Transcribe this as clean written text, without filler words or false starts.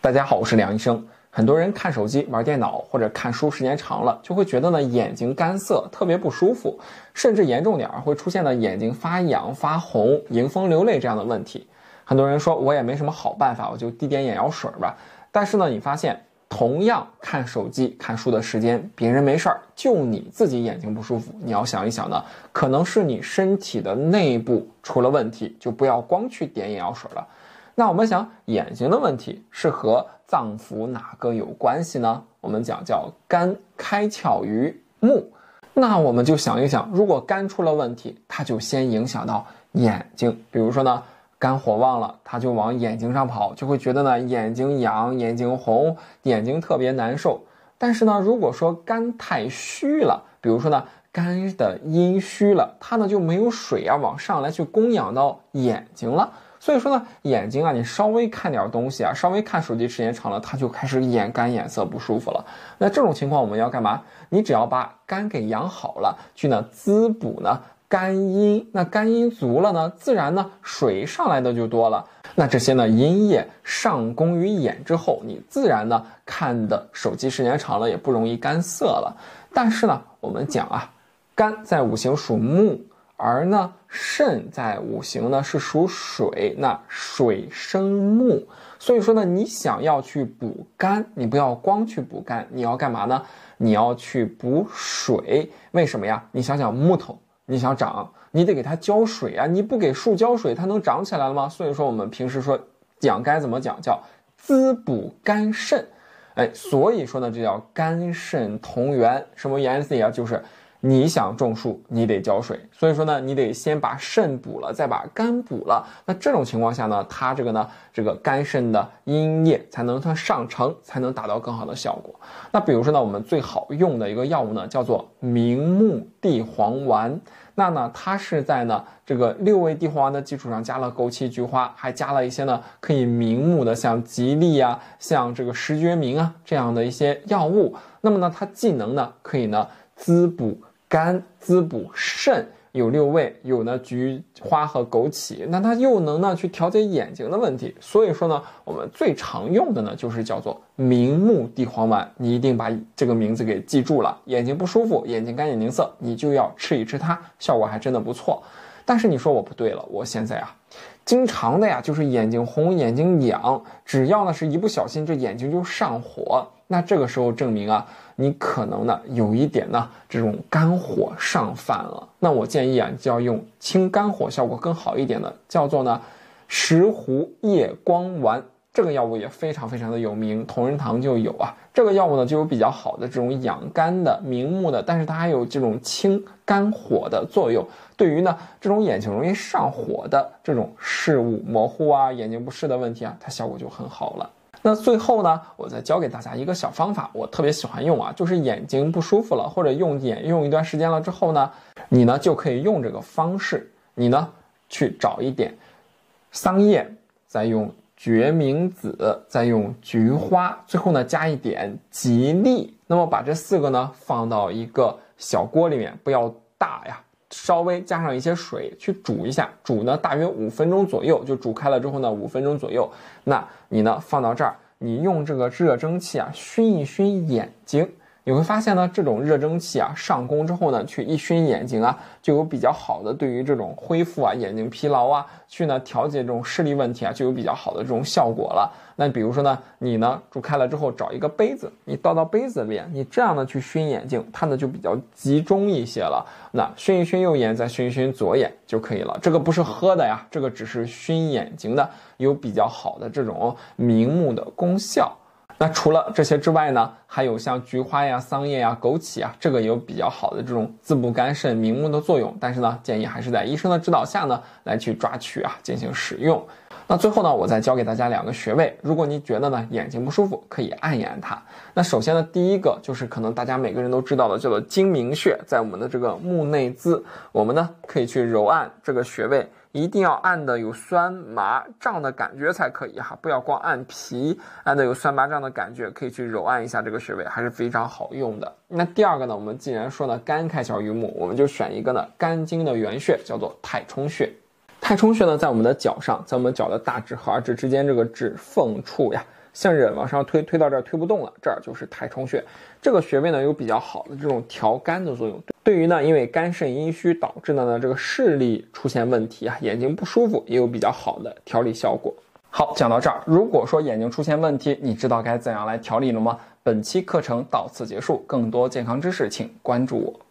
大家好，我是梁医生。很多人看手机、玩电脑或者看书时间长了，就会觉得呢眼睛干涩，特别不舒服，甚至严重点会出现呢眼睛发痒、发红、迎风流泪这样的问题。很多人说我也没什么好办法，我就滴点眼药水吧。但是呢，你发现同样看手机、看书的时间，别人没事儿，就你自己眼睛不舒服。你要想一想呢，可能是你身体的内部出了问题，就不要光去点眼药水了。那我们想，眼睛的问题是和脏腑哪个有关系呢？我们讲叫肝开窍于目。那我们就想一想，如果肝出了问题，它就先影响到眼睛。比如说呢，肝火旺了，它就往眼睛上跑，就会觉得呢眼睛痒、眼睛红、眼睛特别难受。但是呢，如果说肝太虚了，比如说呢肝的阴虚了，它呢就没有水啊往上来去供养到眼睛了。所以说呢，眼睛啊，你稍微看点东西啊，稍微看手机时间长了，它就开始眼干眼涩不舒服了。那这种情况我们要干嘛？你只要把肝给养好了，去呢滋补呢肝阴，那肝阴足了呢，自然呢水上来的就多了。那这些呢阴液上攻于眼之后，你自然呢看的手机时间长了也不容易干涩了。但是呢，我们讲啊，肝在五行属木。而呢，肾在五行呢是属水，那水生木，所以说呢，你想要去补肝，你不要光去补肝，你要干嘛呢？你要去补水。为什么呀？你想想木头，你想长，你得给它浇水啊，你不给树浇水，它能长起来了吗？所以说我们平时说讲该怎么讲，叫滋补肝肾。所以说呢，这叫肝肾同源。什么原理啊？就是你想种树，你得浇水，所以说呢，你得先把肾补了，再把肝补了。那这种情况下呢，它这个肝肾的阴液才能上承，才能达到更好的效果。那比如说呢，我们最好用的一个药物呢，叫做明目地黄丸。那呢，它是在呢这个6味地黄丸的基础上加了枸杞、菊花，还加了一些呢可以明目的，像吉利啊，像这个石决明啊这样的一些药物。那么呢，它既能呢可以呢滋补肝、滋补肾，有6味，有呢菊花和枸杞，那它又能呢去调节眼睛的问题。所以说呢，我们最常用的呢就是叫做明目地黄丸，你一定把这个名字给记住了。眼睛不舒服，眼睛干眼睛涩，你就要吃一吃它，效果还真的不错。但是你说我不对了，我现在啊经常的呀就是眼睛红、眼睛痒，只要呢是一不小心这眼睛就上火。那这个时候证明啊，你可能呢有一点呢这种肝火上犯了。那我建议啊，就要用清肝火效果更好一点的，叫做呢石斛夜光丸。这个药物也非常非常的有名，同仁堂就有啊。这个药物呢就有比较好的这种养肝的、明目的，但是它还有这种清肝火的作用。对于呢这种眼睛容易上火的这种视物模糊啊、眼睛不适的问题啊，它效果就很好了。那最后呢，我再教给大家一个小方法，我特别喜欢用啊，就是眼睛不舒服了，或者用一段时间了之后呢，你呢就可以用这个方式，你呢去找一点桑叶，再用决明子，再用菊花，最后呢加一点吉利。那么把这4个呢放到一个小锅里面，不要大呀，稍微加上一些水去煮一下，煮呢大约5分钟左右，就煮开了之后呢5分钟左右。那你呢放到这儿，你用这个热蒸汽啊熏一熏眼睛，你会发现呢这种热蒸汽啊上攻之后呢，去一熏眼睛啊，就有比较好的对于这种恢复啊、眼睛疲劳啊，去呢调节这种视力问题啊，就有比较好的这种效果了。那比如说呢，你呢煮开了之后找一个杯子，你倒到杯子里面，你这样呢去熏眼睛，它呢就比较集中一些了。那熏一熏右眼，再熏一熏左眼就可以了。这个不是喝的呀，这个只是熏眼睛的，有比较好的这种明目的功效。那除了这些之外呢，还有像菊花呀、桑叶呀、枸杞啊，这个也有比较好的这种滋补肝肾、明目的作用。但是呢，建议还是在医生的指导下呢，来去抓取啊，进行使用。那最后呢，我再教给大家2个穴位。如果你觉得呢眼睛不舒服，可以按一按它。那首先呢，第一个就是可能大家每个人都知道的，叫做睛明穴，在我们的这个目内眦，我们呢可以去揉按这个穴位。一定要按的有酸麻胀的感觉才可以哈，不要光按皮，按的有酸麻胀的感觉，可以去揉按一下这个穴位，还是非常好用的。那第2个呢，我们既然说呢肝开窍于目，我们就选一个呢肝经的原穴，叫做太冲穴。太冲穴呢，在我们的脚上，在我们脚的大指和二指之间这个指缝处呀， 像人往上推，推到这儿推不动了，这儿就是太冲穴。这个穴位呢有比较好的这种调肝的作用。对于呢因为肝肾阴虚导致的呢这个视力出现问题啊，眼睛不舒服，也有比较好的调理效果。好，讲到这儿，如果说眼睛出现问题，你知道该怎样来调理了吗？本期课程到此结束，更多健康知识请关注我。